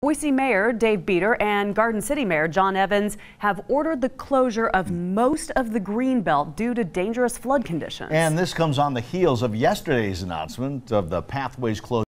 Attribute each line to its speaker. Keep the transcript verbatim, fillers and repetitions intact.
Speaker 1: Boise Mayor Dave Bieter and Garden City Mayor John Evans have ordered the closure of most of the greenbelt due to dangerous flood conditions.
Speaker 2: And this comes on the heels of yesterday's announcement of the pathways closed.